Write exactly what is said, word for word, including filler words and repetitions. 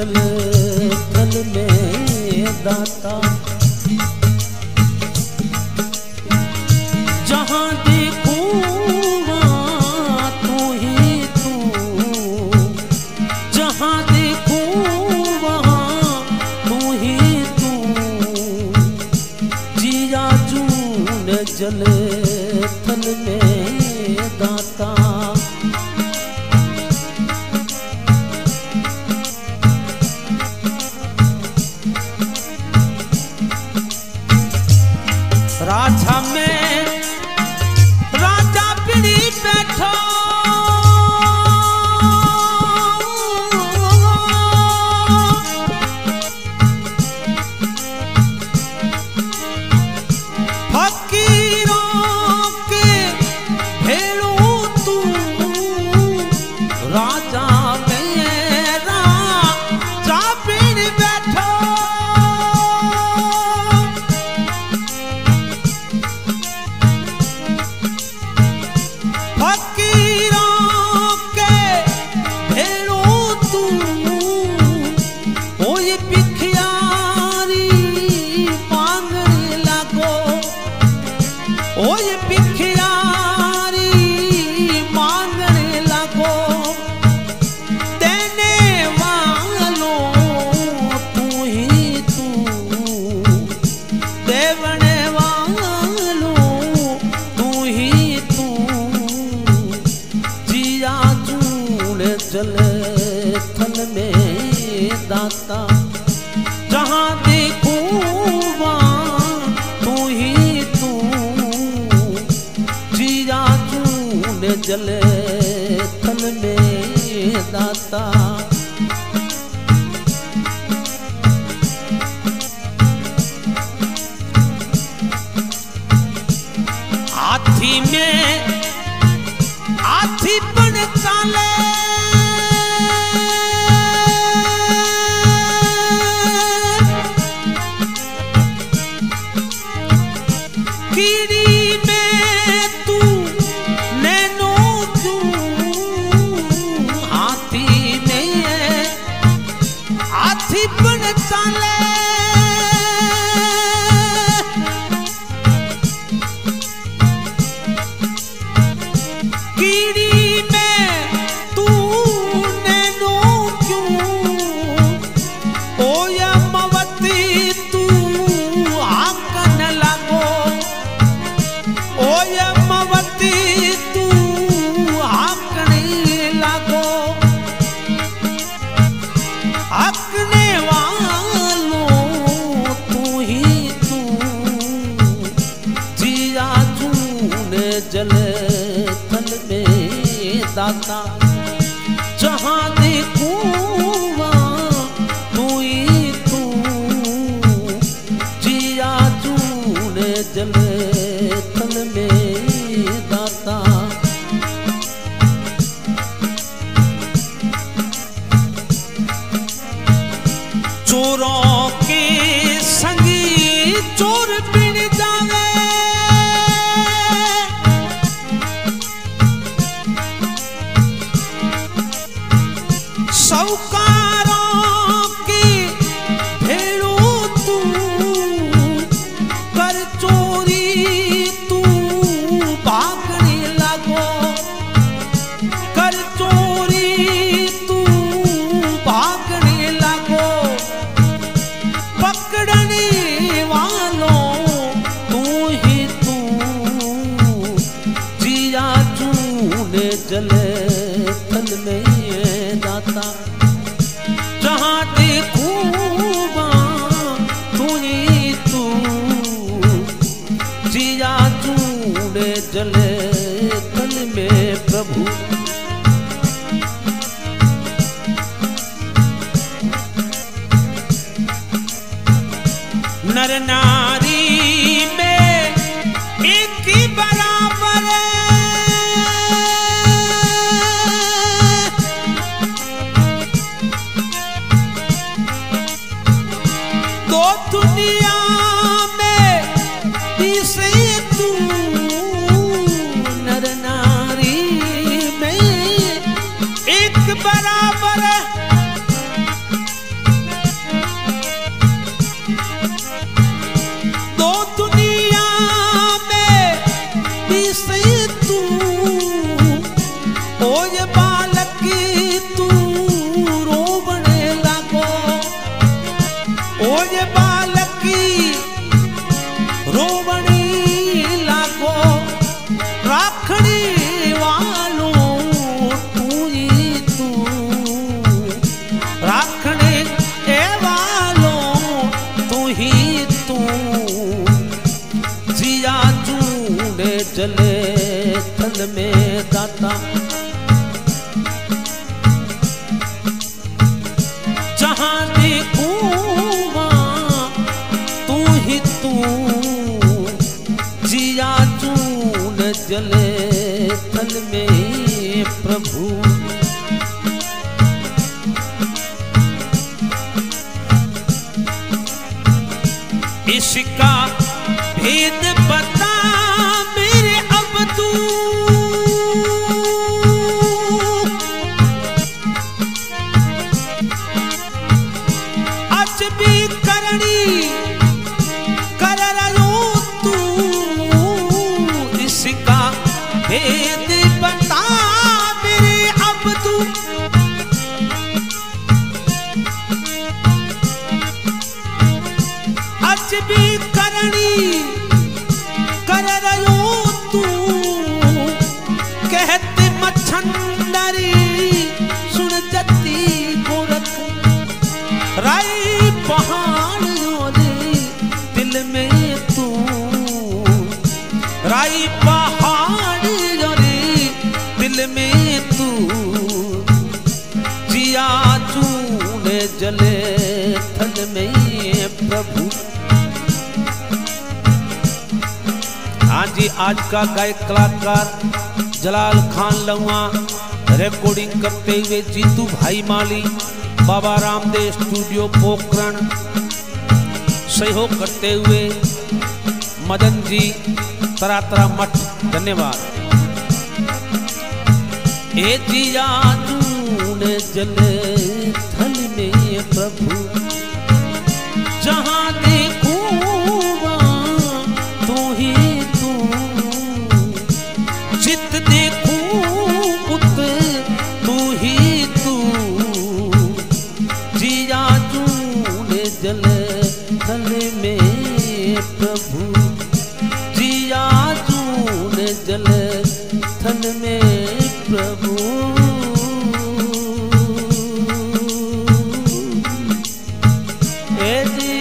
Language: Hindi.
जल थल में दाता। जहाँ देखूं वहाँ तू ही तू, जहाँ देखूं वहाँ तू ही तू। जिया जून जल थल में दाता। राजा में राजा पीढ़ी बैठो, फकीरों के भेड़ों तू। राजा में राजा पीढ़ी बैठो, ओए भिखियारी मांगने लगो। देने वालों तू ही तू, देवने वालों तू ही तू। जिया जून जल थल में दाता। जहाँ देखूं वहाँ तू ही तू। जिया जून जल थल में दाता। हाथी में हाथी बन चाले, कीड़ी में तू नैनो तू। हाथी में हाथी बन चाले, कीड़ी में तू नैनो क्यों। ओ यमवती तू आकन लगो, ओ यमवती तू आकने लगो। आकने वालों तू ही तू। जिया जून जल थल में दाता। जहाँ देखूं वहाँ तू ही तू। जिया जून जल थल में दाता। चोरों के संगी चोर बिन जावे, सौकारों की भेड़ों तू। कर चोरी तू भागने लगो, कर चोरी तू भागने लगो। पकड़ने वालों तू ही तू। जिया जून जल थल में दाता। जहाँ देखूं वहाँ तू ही तू। जिया जून जल थल में प्रभु। नर नारी में एक ही बराबर है। दो दुनिया में तीसरे तू। नर नारी में एक बराबर है। जले थल में दाता। जहां देखूं वहां तू ही तू, जिया चून जले थल में प्रभु। इसका भेद बता मेरे अब तू, आज भी करनी कर रहो तू। इसका भेद बता मेरे अब तू, आज भी करनी कर रहो तू। कहते मच्छंदरी सुन जती गोरख, राई पहाड़ योरे दिल में तू। राई पहाड़ योरे दिल में तू, जिया चून जले थल में प्रभु। हाँ जी, आज का गायक कलाकार जलाल खान लुआ, रिकॉर्डिंग करते हुए जीतू भाई माली, बाबा रामदेव स्टूडियो पोखरण, सहयोग करते हुए मदन जी तरातरा मठ। धन्यवाद। ए जिया चून जले थल में प्रभु, जहां देखूं वहां तू ही तू, चित देखूं उत तू ही तू। जिया चून जले थल में प्रभु, जिया चून जले थल में प्रभु। ए